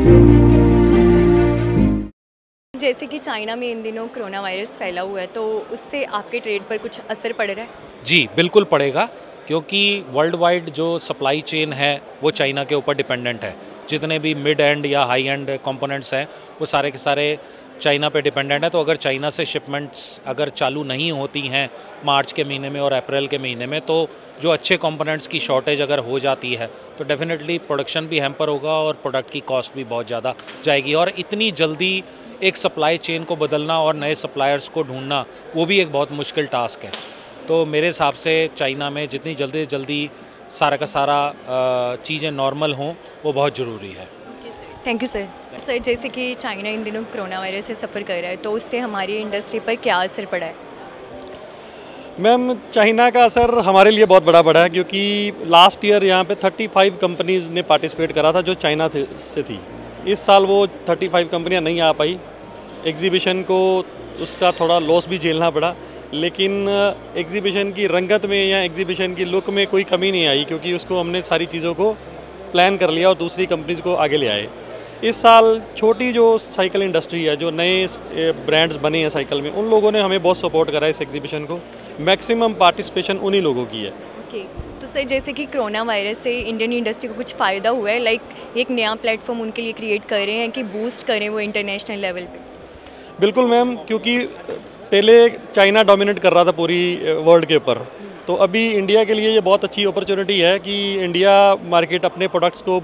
जैसे कि चाइना में इन दिनों कोरोना वायरस फैला हुआ है, तो उससे आपके ट्रेड पर कुछ असर पड़ रहा है? जी, बिल्कुल पड़ेगा, क्योंकि वर्ल्ड वाइड जो सप्लाई चेन है वो चाइना के ऊपर डिपेंडेंट है। जितने भी मिड एंड या हाई एंड कंपोनेंट्स हैं वो सारे के सारे चाइना पे डिपेंडेंट है। तो अगर चाइना से शिपमेंट्स अगर चालू नहीं होती हैं मार्च के महीने में और अप्रैल के महीने में, तो जो अच्छे कंपोनेंट्स की शॉर्टेज अगर हो जाती है तो डेफिनेटली प्रोडक्शन भी हैम्पर होगा और प्रोडक्ट की कॉस्ट भी बहुत ज़्यादा जाएगी। और इतनी जल्दी एक सप्लाई चेन को बदलना और नए सप्लायर्स को ढूंढना वो भी एक बहुत मुश्किल टास्क है। तो मेरे हिसाब से चाइना में जितनी जल्दी से जल्दी सारा का सारा चीज़ें नॉर्मल हों वो बहुत ज़रूरी है। Thank you sir. सर, जैसे कि चाइना इन दिनों कोरोना वायरस से सफ़र कर रहा है, तो उससे हमारी इंडस्ट्री पर क्या असर पड़ा है? मैम, चाइना का असर हमारे लिए बहुत बड़ा पड़ा है, क्योंकि लास्ट ईयर यहाँ पे 35 कंपनीज़ ने पार्टिसिपेट करा था जो चाइना से थी। इस साल वो 35 कंपनियाँ नहीं आ पाई। एग्जीबिशन को उसका थोड़ा लॉस भी झेलना पड़ा, लेकिन एग्जीबिशन की रंगत में या एग्जीबिशन की लुक में कोई कमी नहीं आई, क्योंकि उसको हमने सारी चीज़ों को प्लान कर लिया और दूसरी कंपनीज़ को आगे ले आए। इस साल छोटी जो साइकिल इंडस्ट्री है, जो नए ब्रांड्स बने हैं साइकिल में, उन लोगों ने हमें बहुत सपोर्ट करा है इस एग्जीबिशन को। मैक्सिमम पार्टिसिपेशन उन्हीं लोगों की है। ओके, तो सर, जैसे कि कोरोना वायरस से इंडियन इंडस्ट्री को कुछ फ़ायदा हुआ है, लाइक एक नया प्लेटफॉर्म उनके लिए क्रिएट कर रहे हैं कि बूस्ट करें वो इंटरनेशनल लेवल पे? बिल्कुल मैम, क्योंकि पहले चाइना डोमिनेट कर रहा था पूरी वर्ल्ड के ऊपर, तो अभी इंडिया के लिए ये बहुत अच्छी अपॉर्चुनिटी है कि इंडिया मार्केट अपने प्रोडक्ट्स को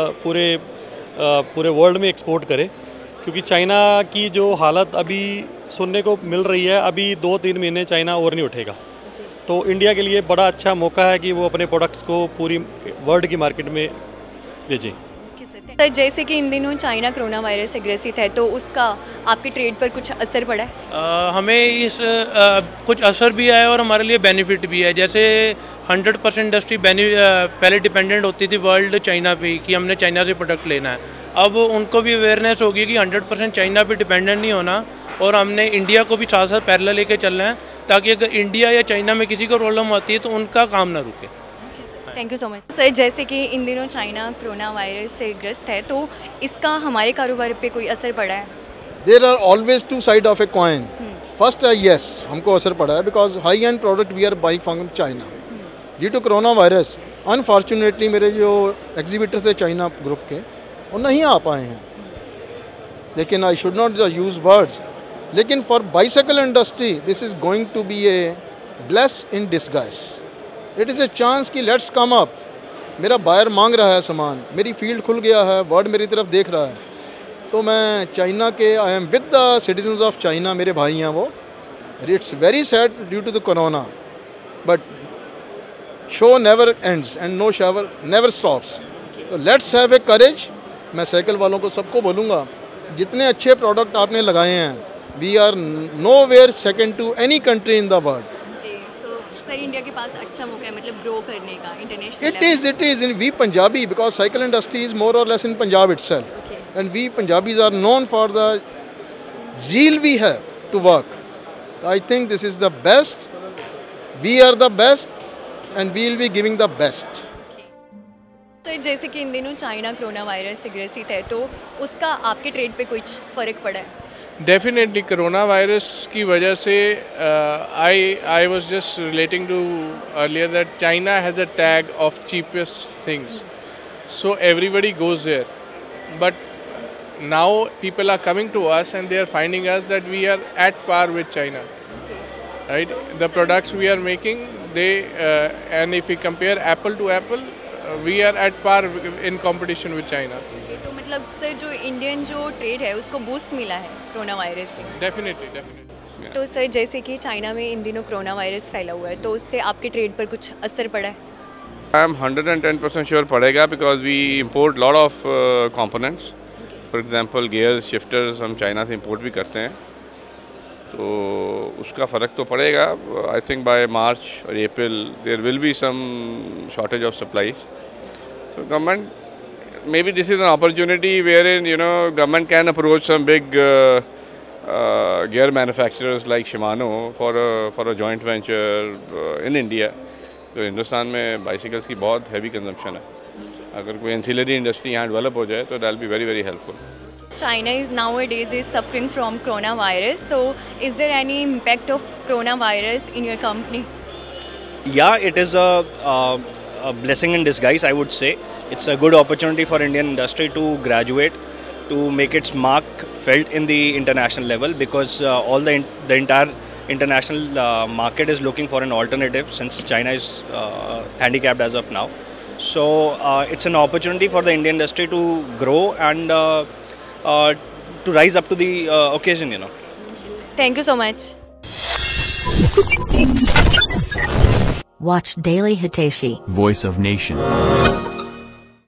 पूरे वर्ल्ड में एक्सपोर्ट करे। क्योंकि चाइना की जो हालत अभी सुनने को मिल रही है, अभी 2-3 महीने चाइना और नहीं उठेगा। तो इंडिया के लिए बड़ा अच्छा मौका है कि वो अपने प्रोडक्ट्स को पूरी वर्ल्ड की मार्केट में भेजें। सर, जैसे कि इन दिनों चाइना कोरोना वायरस से ग्रसित है, तो उसका आपके ट्रेड पर कुछ असर पड़ा है? हमें इस कुछ असर भी है और हमारे लिए बेनिफिट भी है। जैसे 100% इंडस्ट्री पहले डिपेंडेंट होती थी वर्ल्ड चाइना पे कि हमने चाइना से प्रोडक्ट लेना है। अब उनको भी अवेयरनेस होगी कि 100% चाइना पे डिपेंडेंट नहीं होना, और हमने इंडिया को भी साथ साथ पैरेलल लेके चलना है, ताकि अगर इंडिया या चाइना में किसी को प्रॉब्लम आती है तो उनका काम ना रुके। Thank you so much. Sir, जैसे कि इन दिनों चाइना कोरोना वायरस से ग्रस्त है, तो इसका हमारे कारोबार पे कोई असर पड़ा है? There are always two side of a coin. First yes, हमको असर पड़ा है, because high end product we are buying from China. Due to corona virus unfortunately मेरे जो एग्जीबिटर थे चाइना ग्रुप के, वो नहीं आ पाए हैं। लेकिन I should not use words, लेकिन for bicycle industry this is going to be a bless in disguise. It is a chance कि लेट्स कम अप। मेरा बायर मांग रहा है सामान, मेरी फील्ड खुल गया है, वर्ल्ड मेरी तरफ देख रहा है। तो मैं चाइना के, I am with the citizens of China, मेरे भाई हैं वो। It's very sad due to the corona, but show never ends and no shower never stops. तो लेट्स हैव ए करेज। मैं साइकिल वालों को सबको बोलूँगा, जितने अच्छे प्रोडक्ट आपने लगाए हैं, we are nowhere second to any country in the world. Sir, India के पास अच्छा मौका है मतलब ग्रो करने का international. It is in we Punjabi, because cycle industry is more or less in Punjab itself. Okay. And we Punjabis are known for the zeal we have to work. I think this is the best. We are the best and we will be giving the best. तो जैसे कि इन दिनों China corona virus से ग्रसित है, तो उसका आपके ट्रेड पे कुछ फ़र्क पड़ा है? डेफिनेटली कोरोना वायरस की वजह से I was just relating to earlier that China has a tag of cheapest things, so everybody goes there, but now people are coming to us and they are finding us that we are at par with China, right? The products we are making, they and if you compare apple to apple, we are at par in competition with China. तो मतलब sir, जो Indian जो trade है उसको boost मिला है corona virus से? Definitely. तो सर, जैसे कि चाइना में इन दिनों कोरोना वायरस फैला हुआ है, तो उससे आपके ट्रेड पर कुछ असर पड़ा है? आई एम 110% श्योर पड़ेगा, because we import lot of components. For example gears, shifters हम चाइना से इम्पोर्ट भी करते हैं, तो उसका फ़र्क तो पड़ेगा। आई थिंक बाय मार्च और April there will be some shortage of supplies. So government, maybe this is an opportunity wherein government can approach some big gear manufacturers like Shimano for a joint venture in India. तो हिंदुस्तान में bicycles की बहुत heavy consumption है। अगर कोई ancillary industry यहाँ develop हो जाए तो that will be very very helpful. China is nowadays suffering from coronavirus. So, is there any impact of coronavirus in your company? Yeah, it is a blessing in disguise, I would say. It's a good opportunity for Indian industry to graduate, to make its mark felt in the international level, because all the entire international market is looking for an alternative, since China is handicapped as of now. So it's an opportunity for the Indian industry to grow and to rise up to the occasion, you know. Thank you so much. Watch Daily Hiteshi, Voice of Nation.